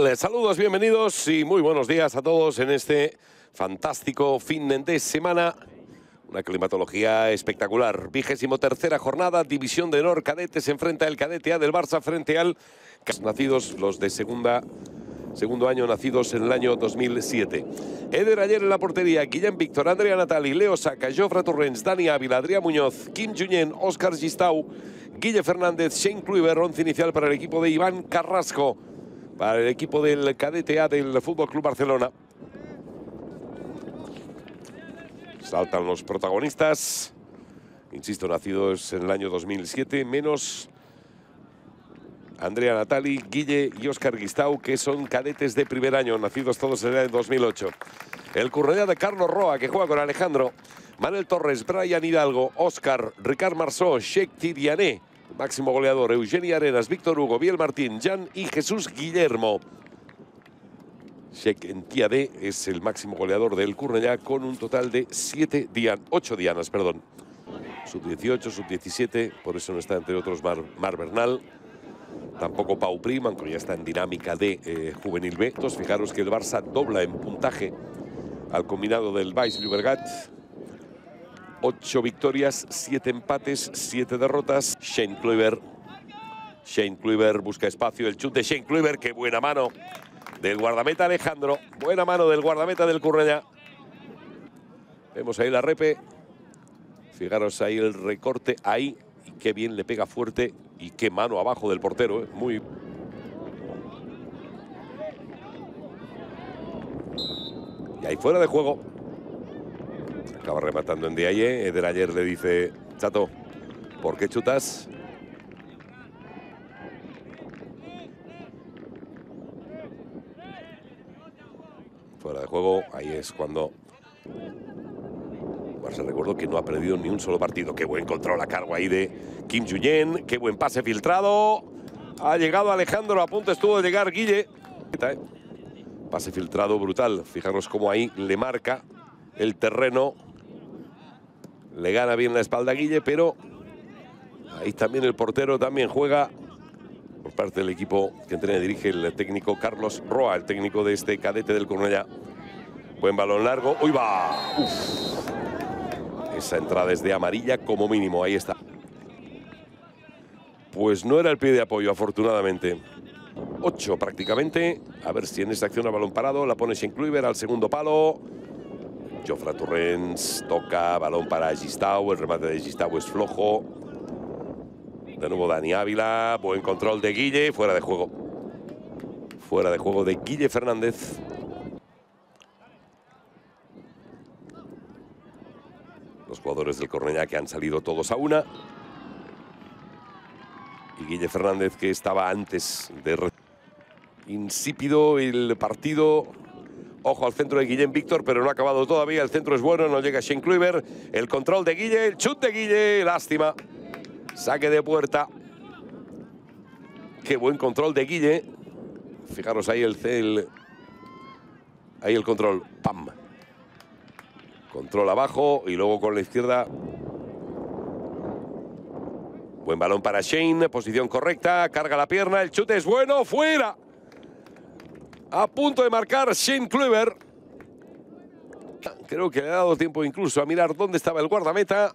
Saludos, bienvenidos y muy buenos días a todos en este fantástico fin de semana. Una climatología espectacular. 23ª jornada, División de Honor Cadete. Se enfrenta el cadete A del Barça frente al... Nacidos los de segundo año, nacidos en el año 2007. Eder Ayer en la portería, Guillem Víctor, Andrea Natali, Leo Saka, Jofre Torrents, Dani Ávila, Adrián Muñoz, Kim Junyent, Óscar Gistau, Guille Fernández, Shane Kluivert. Once inicial para el equipo de Iván Carrasco, para el equipo del cadete A del Fútbol Club Barcelona. Saltan los protagonistas, insisto, nacidos en el año 2007, menos Andrea Natali, Guille y Óscar Gistau, que son cadetes de primer año, nacidos todos en el año 2008. El Cornellà de Carlos Roa, que juega con Alejandro, Manel Torres, Brian Hidalgo, Óscar, Ricard Marceau, Sheikh Tidiane, máximo goleador, Eugeni Arenas, Víctor Hugo, Biel Martín, Jan y Jesús Guillermo. Sheikh Tidiane es el máximo goleador del Cornellà con un total de 8 dianas, perdón. Sub-18, sub-17, por eso no está entre otros Mar Bernal. Tampoco Pau Prim, aunque ya está en dinámica de Juvenil B. Entonces, fijaros que el Barça dobla en puntaje al combinado del Baix Llobregat. 8 victorias, 7 empates, 7 derrotas. Shane Kluivert busca espacio, el chute de Shane Kluivert, qué buena mano del guardameta Alejandro. Buena mano del guardameta del Cornellà. Vemos ahí la repe. Fijaros ahí el recorte, ahí. Y qué bien le pega fuerte. Y qué mano abajo del portero, muy... Y ahí fuera de juego. Acaba rematando en Diaye. Eder Ayer le dice: Chato, ¿por qué chutas? Fuera de juego, ahí es cuando... Barça, recuerdo que no ha perdido ni un solo partido. Qué buen control a cargo ahí de Kim Junyent. Qué buen pase filtrado. Ha llegado Alejandro, a punto estuvo de llegar Guille. Pase filtrado brutal. Fijaros cómo ahí le marca el terreno. Le gana bien la espalda a Guille, pero ahí también el portero también juega por parte del equipo que entrena y dirige el técnico Carlos Roa, el técnico de este cadete del Cornellà. Buen balón largo. ¡Uy, va! Uf. Esa entrada es de amarilla como mínimo, ahí está. Pues no era el pie de apoyo, afortunadamente. 8 prácticamente. A ver si en esta acción a balón parado la pone Shane Kluivert al segundo palo. Jofre Torrents toca, balón para Gistau. El remate de Gistau es flojo. De nuevo Dani Ávila. Buen control de Guille. Fuera de juego. Fuera de juego de Guille Fernández. Los jugadores del Cornellà que han salido todos a una. Y Guille Fernández, que estaba antes de... Insípido el partido. Ojo al centro de Guillem Víctor, pero no ha acabado todavía. El centro es bueno, no llega Shane Kluivert. El control de Guille, el chut de Guille. Lástima. Saque de puerta. Qué buen control de Guille. Fijaros ahí ahí el control. ¡Pam! Control abajo y luego con la izquierda. Buen balón para Shane, posición correcta, carga la pierna, el chute es bueno, fuera. A punto de marcar Shane Kluivert. Creo que le ha dado tiempo incluso a mirar dónde estaba el guardameta.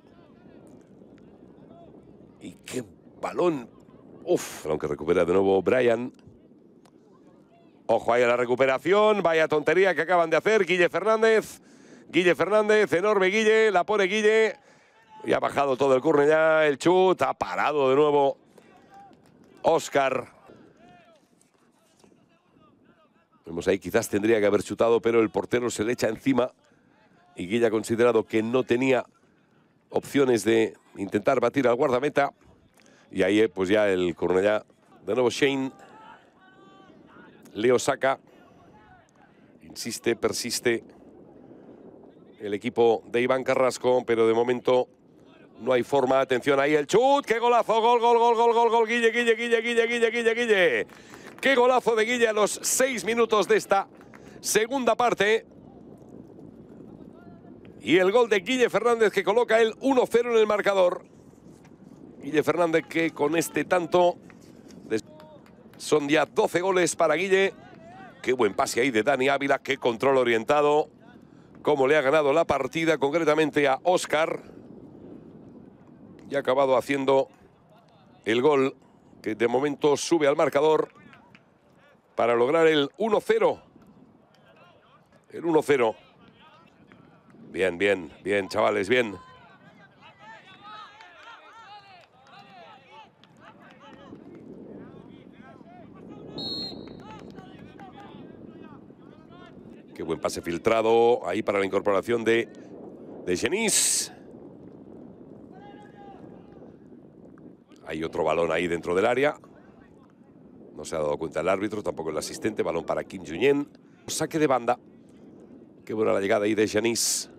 Y qué balón. Uf, aunque recupera de nuevo Brian. Ojo ahí a la recuperación, vaya tontería que acaban de hacer Guille Fernández. Guille Fernández, enorme Guille, la pone Guille. Y ha bajado todo el Cornellà, el chut, ha parado de nuevo Óscar. Vemos ahí, quizás tendría que haber chutado, pero el portero se le echa encima. Y Guille ha considerado que no tenía opciones de intentar batir al guardameta. Y ahí pues ya el Cornellà, de nuevo Shane. Leo Saka. Insiste, persiste el equipo de Iván Carrasco, pero de momento no hay forma. Atención ahí el chut, qué golazo, gol, gol, gol, gol, gol, gol, Guille, Guille, Guille, Guille, Guille, Guille, Guille. Qué golazo de Guille a los 6 minutos de esta segunda parte. Y el gol de Guille Fernández que coloca el 1-0 en el marcador. Guille Fernández que con este tanto son ya 12 goles para Guille Qué buen pase ahí de Dani Ávila, qué control orientado. Cómo le ha ganado la partida, concretamente a Óscar. Y ha acabado haciendo el gol que de momento sube al marcador para lograr el 1-0. El 1-0. Bien, bien, bien, chavales, bien. Qué buen pase filtrado ahí para la incorporación de Genís. Hay otro balón ahí dentro del área. No se ha dado cuenta el árbitro, tampoco el asistente. Balón para Kim Junyent. Saque de banda. Qué buena la llegada ahí de Genís.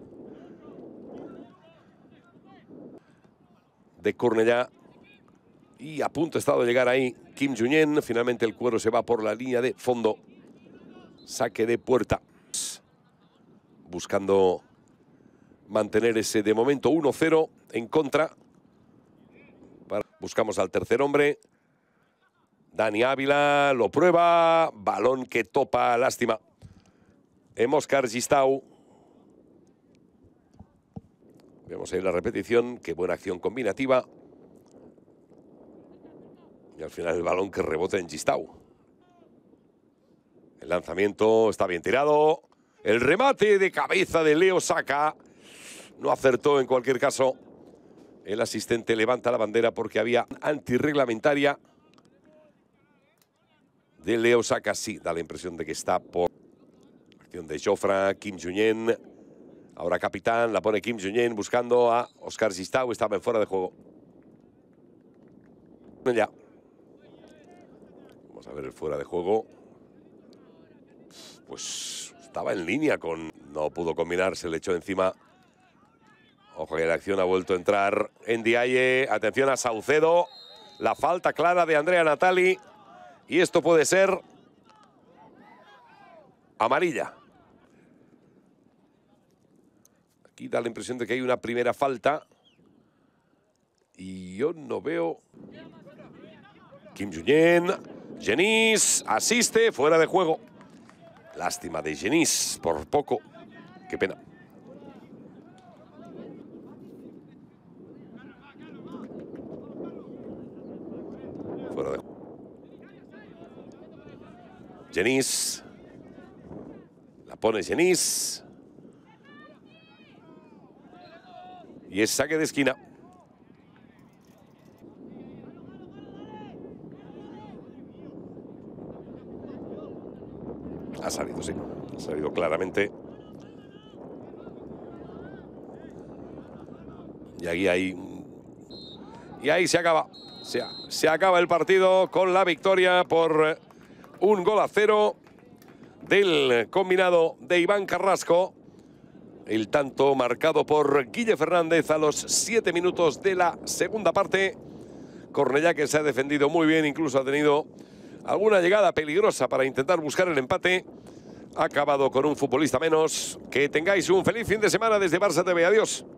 De Cornellà. Y a punto está de llegar ahí Kim Junyent. Finalmente el cuero se va por la línea de fondo. Saque de puerta. Buscando mantener ese de momento 1-0 en contra. Buscamos al tercer hombre. Dani Ávila lo prueba. Balón que topa, lástima. Óscar Gistau. Vemos ahí la repetición. Qué buena acción combinativa. Y al final el balón que rebota en Gistau. El lanzamiento está bien tirado. El remate de cabeza de Leo Saka. No acertó en cualquier caso. El asistente levanta la bandera porque había antirreglamentaria de Leo Saka. Sí, da la impresión de que está por acción de Jofre. Kim Junyent. Ahora capitán, la pone Kim Junyent buscando a Óscar Gistau. Estaba en fuera de juego. Ya. Vamos a ver el fuera de juego. Pues estaba en línea con... No pudo combinar, se le echó encima. Ojo que la acción ha vuelto a entrar en Ndiaye. Atención a Saucedo. La falta clara de Andrea Natali. Y esto puede ser amarilla. Aquí da la impresión de que hay una primera falta. Y yo no veo... Kim Junyent. Genís asiste, fuera de juego. Lástima de Genís, por poco. Qué pena. Fuera de juego. Genís. La pone Genís. Y es saque de esquina. Ha salido, sí. Ha salido claramente. Y ahí se acaba. Se acaba el partido con la victoria por 1-0 del combinado de Iván Carrasco. El tanto marcado por Guille Fernández a los 7 minutos de la segunda parte. Cornellà, que se ha defendido muy bien, incluso ha tenido alguna llegada peligrosa para intentar buscar el empate. Ha acabado con un futbolista menos. Que tengáis un feliz fin de semana desde Barça TV. Adiós.